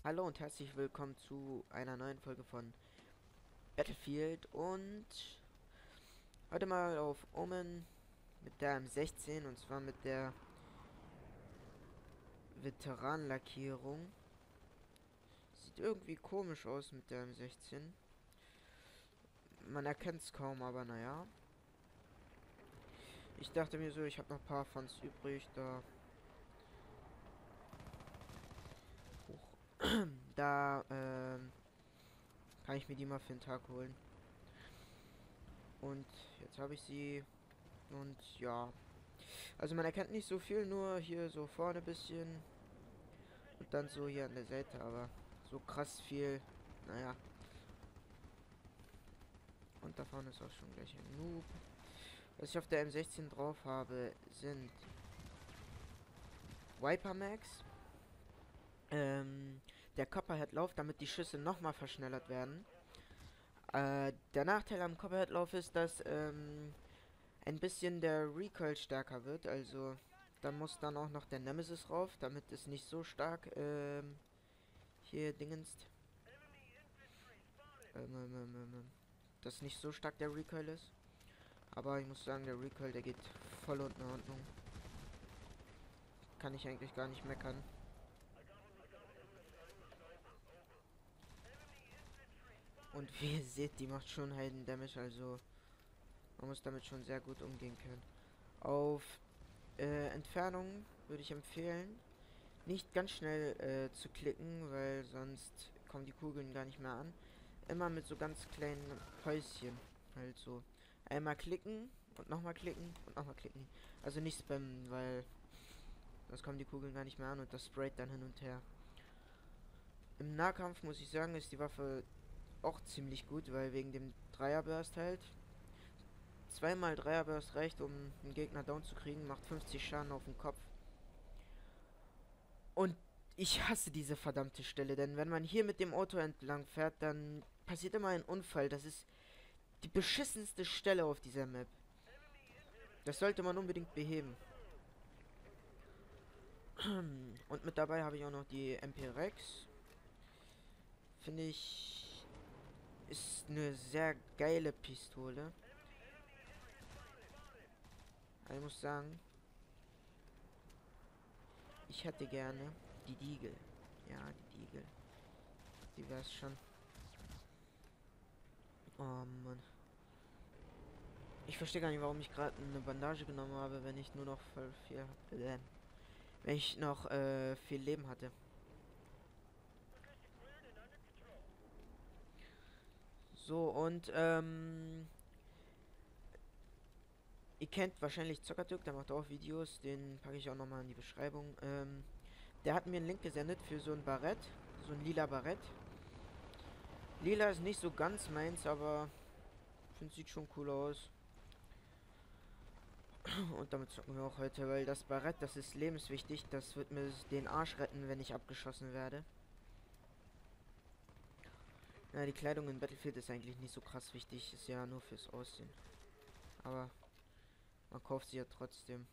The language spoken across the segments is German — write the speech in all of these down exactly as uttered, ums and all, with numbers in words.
Hallo und herzlich willkommen zu einer neuen Folge von Battlefield und heute mal auf Omen mit der M sechzehn und zwar mit der Veteranenlackierung. Sieht irgendwie komisch aus mit der M sechzehn. Man erkennt es kaum, aber naja. Ich dachte mir so, ich habe noch ein paar Funds übrig, da hoch. Da ähm, kann ich mir die mal für den Tag holen. Und jetzt habe ich sie und ja. Also man erkennt nicht so viel, nur hier so vorne ein bisschen. Und dann so hier an der Seite, aber so krass viel. Naja. Und da vorne ist auch schon gleich ein Noob. Was ich auf der M sechzehn drauf habe, sind Viper Max. Ähm, der Copperhead-Lauf, damit die Schüsse nochmal verschnellert werden. Äh, der Nachteil am Copperhead-Lauf ist, dass ähm, ein bisschen der Recoil stärker wird. Also da muss dann auch noch der Nemesis rauf, damit es nicht so stark ähm, hier dingenst. Ähm, ähm, ähm, ähm, ähm, dass nicht so stark der Recoil ist. Aber ich muss sagen, der Recoil, der geht voll und in Ordnung. Kann ich eigentlich gar nicht meckern. Und wie ihr seht, die macht schon Heiden Damage, also man muss damit schon sehr gut umgehen können. Auf äh, Entfernung würde ich empfehlen, nicht ganz schnell äh, zu klicken, weil sonst kommen die Kugeln gar nicht mehr an. Immer mit so ganz kleinen Päuschen. Halt so. Einmal klicken und nochmal klicken und nochmal klicken. Also nicht spammen, weil sonst kommen die Kugeln gar nicht mehr an und das sprayt dann hin und her. Im Nahkampf muss ich sagen, ist die Waffe auch ziemlich gut, weil wegen dem Dreierburst halt. Zweimal Dreierburst reicht, um einen Gegner down zu kriegen, macht fünfzig Schaden auf den Kopf. Und ich hasse diese verdammte Stelle, denn wenn man hier mit dem Auto entlang fährt, dann passiert immer ein Unfall. Das ist die beschissenste Stelle auf dieser Map. Das sollte man unbedingt beheben. Und mit dabei habe ich auch noch die M P Rex. Finde ich, ist eine sehr geile Pistole. Ich muss sagen, ich hätte gerne die Deagle. Ja, die Deagle. Die wär's schon. Oh Mann. Ich verstehe gar nicht, warum ich gerade eine Bandage genommen habe, wenn ich nur noch voll viel. Äh, wenn ich noch äh, viel Leben hatte. So, und ähm. Ihr kennt wahrscheinlich Zockertürk, der macht auch Videos, den packe ich auch nochmal in die Beschreibung. Ähm, der hat mir einen Link gesendet für so ein Barett, so ein lila Barett. Lila ist nicht so ganz meins, aber ich finde, sieht schon cool aus. Und damit zocken wir auch heute, weil das Barett, das ist lebenswichtig. Das wird mir den Arsch retten, wenn ich abgeschossen werde. Ja, die Kleidung in Battlefield ist eigentlich nicht so krass wichtig. Ist ja nur fürs Aussehen. Aber man kauft sie ja trotzdem.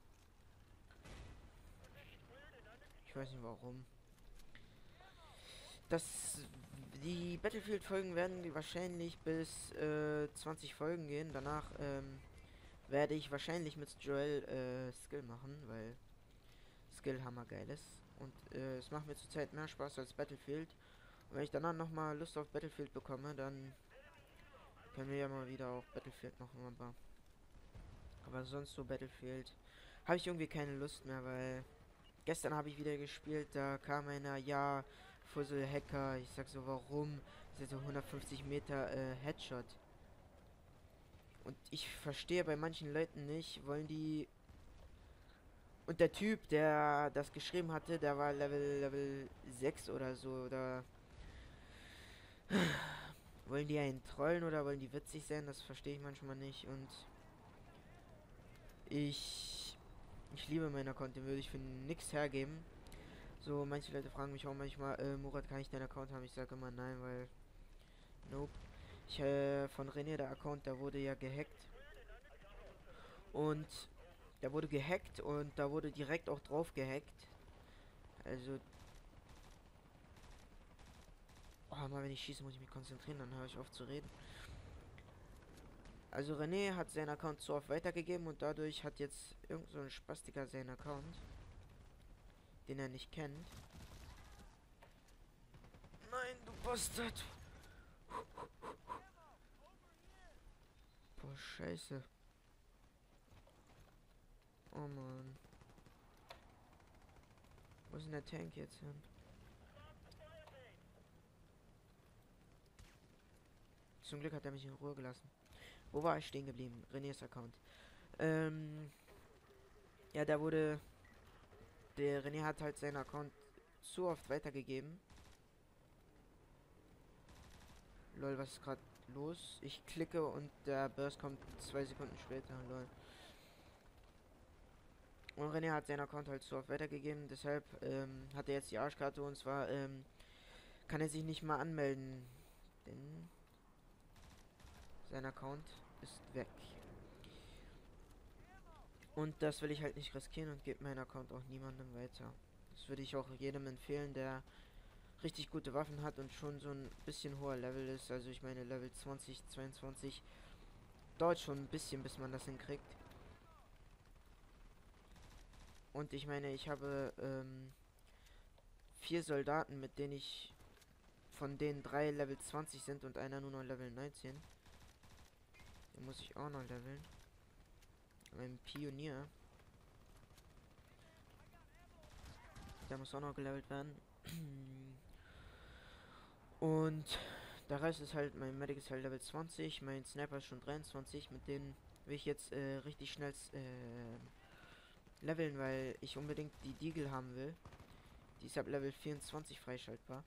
Ich weiß nicht warum. Das, die Battlefield-Folgen werden die wahrscheinlich bis äh, zwanzig Folgen gehen. Danach ähm, werde ich wahrscheinlich mit Joel äh, Skill machen, weil Skill hammergeil ist. Und äh, es macht mir zurzeit mehr Spaß als Battlefield. Und wenn ich danach nochmal Lust auf Battlefield bekomme, dann können wir ja mal wieder auch Battlefield machen. Aber, aber sonst so Battlefield habe ich irgendwie keine Lust mehr, weil gestern habe ich wieder gespielt, da kam einer, ja, Fussel Hacker, ich sag so, warum? Das ist so hundertfünfzig Meter äh, Headshot. Und ich verstehe bei manchen Leuten nicht, wollen die. Und der Typ, der das geschrieben hatte, der war Level Level sechs oder so, oder wollen die einen trollen oder wollen die witzig sein? Das verstehe ich manchmal nicht. Und ich ich liebe meinen Account, den würde ich für nichts hergeben. So, manche Leute fragen mich auch manchmal, äh, Murat, kann ich deinen Account haben? Ich sage immer nein, weil nope. Ich, äh, von René, der Account, der wurde ja gehackt. Und der wurde gehackt und da wurde direkt auch drauf gehackt. Also, mal, wenn ich schieße, muss ich mich konzentrieren, dann höre ich auf zu reden. Also René hat seinen Account so oft weitergegeben und dadurch hat jetzt irgend so ein Spastiker seinen Account, den er nicht kennt. Nein, du Bastard! Boah, scheiße. Oh Mann. Wo ist denn der Tank jetzt hin? Zum Glück hat er mich in Ruhe gelassen. Wo war ich stehen geblieben? Renés Account. Ähm. Ja, da wurde. Der René hat halt seinen Account zu oft weitergegeben. Lol, was ist gerade los? Ich klicke und der Burst kommt zwei Sekunden später. Lol. Und René hat seinen Account halt zu oft weitergegeben. Deshalb ähm, hat er jetzt die Arschkarte und zwar ähm, kann er sich nicht mal anmelden. Denn sein Account ist weg. Und das will ich halt nicht riskieren und gebe meinen Account auch niemandem weiter. Das würde ich auch jedem empfehlen, der richtig gute Waffen hat und schon so ein bisschen hoher Level ist. Also ich meine Level zwanzig, zweiundzwanzig. Dauert schon ein bisschen, bis man das hinkriegt. Und ich meine, ich habe ähm, vier Soldaten, mit denen ich, von denen drei Level zwanzig sind und einer nur noch Level neunzehn. Den muss ich auch noch leveln. Ein Pionier. Der muss auch noch gelevelt werden. Und der Rest ist halt, mein Medic ist halt Level zwanzig, mein Sniper ist schon dreiundzwanzig, mit denen will ich jetzt äh, richtig schnell äh, leveln, weil ich unbedingt die Deagle haben will. Die ist ab Level vierundzwanzig freischaltbar.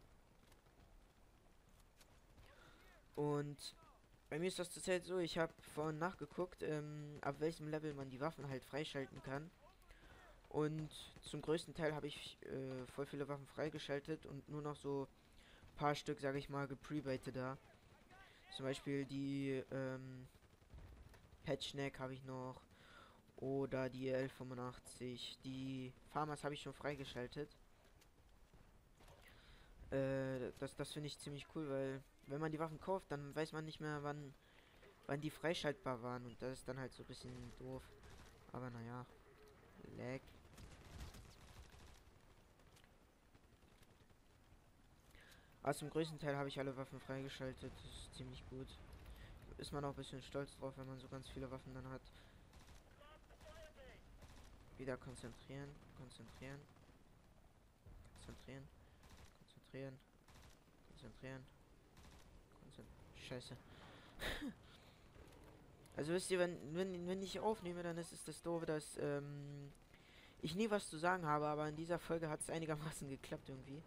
Und bei mir ist das zurzeit so, ich habe vorhin nachgeguckt, ähm, ab welchem Level man die Waffen halt freischalten kann. Und zum größten Teil habe ich äh, voll viele Waffen freigeschaltet und nur noch so paar Stück, sage ich mal, geprebated da. Zum Beispiel die ähm, Patchneck habe ich noch. Oder die L fünfundachtzig. Die Farmers habe ich schon freigeschaltet. Äh, das das finde ich ziemlich cool, weil wenn man die Waffen kauft, dann weiß man nicht mehr, wann, wann die freischaltbar waren. Und das ist dann halt so ein bisschen doof. Aber naja. Lag. Aber zum größten Teil habe ich alle Waffen freigeschaltet. Das ist ziemlich gut. Ist man auch ein bisschen stolz drauf, wenn man so ganz viele Waffen dann hat. Wieder konzentrieren, konzentrieren, konzentrieren, konzentrieren, konzentrieren, konzentrieren. Scheiße. Also wisst ihr, wenn, wenn, wenn ich aufnehme, dann ist es das doofe, dass ähm, ich nie was zu sagen habe, aber in dieser Folge hat es einigermaßen geklappt irgendwie.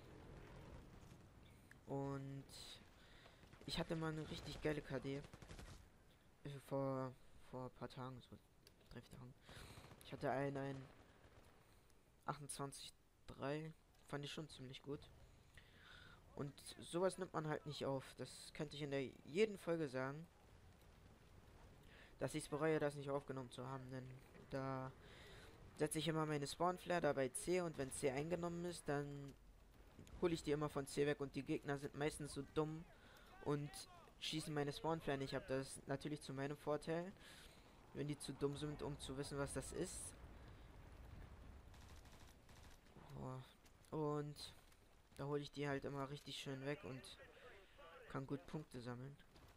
Und ich hatte mal eine richtig geile K D. Äh, vor, vor ein paar Tagen, so drei, vier Tagen. Ich hatte einen, einen achtundzwanzig Komma drei. Fand ich schon ziemlich gut. Und sowas nimmt man halt nicht auf. Das könnte ich in der jeden Folge sagen. Dass ich es bereue, das nicht aufgenommen zu haben. Denn da setze ich immer meine Spawnflare da bei C und wenn C eingenommen ist, dann hole ich die immer von C weg und die Gegner sind meistens so dumm und schießen meine Spawnflare nicht ab. Das ist natürlich zu meinem Vorteil, wenn die zu dumm sind, um zu wissen, was das ist. Oh. Und da hole ich die halt immer richtig schön weg und kann gut Punkte sammeln.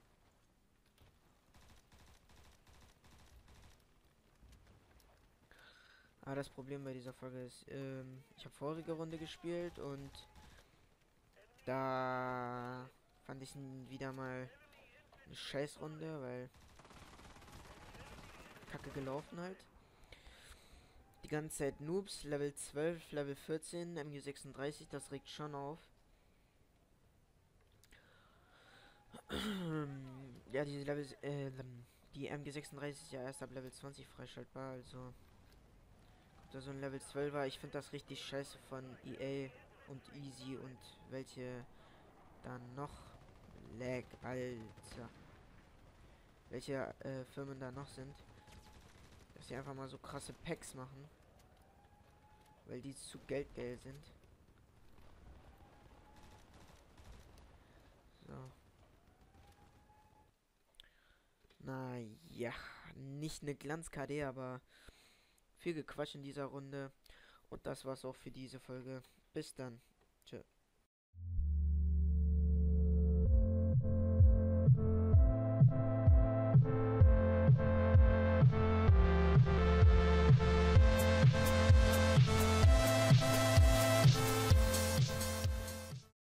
Aber das Problem bei dieser Folge ist, ähm, ich habe vorige Runde gespielt und da fand ich wieder mal eine Scheißrunde, weil Kacke gelaufen halt. Die ganze Zeit Noobs, Level zwölf, Level vierzehn, M G sechsunddreißig, das regt schon auf. Ja, diese Level, äh, die M G sechsunddreißig ist ja erst ab Level zwanzig freischaltbar, also kommt da so ein Level zwölfer. Ich finde das richtig scheiße von E A und Easy und welche dann noch. Lag, Alter. Welche äh, Firmen da noch sind. Dass sie einfach mal so krasse Packs machen. Weil die zu geldgeil sind. So. Naja, nicht eine Glanz-K D, aber viel Gequatsch in dieser Runde. Und das war's auch für diese Folge. Bis dann. Tschö.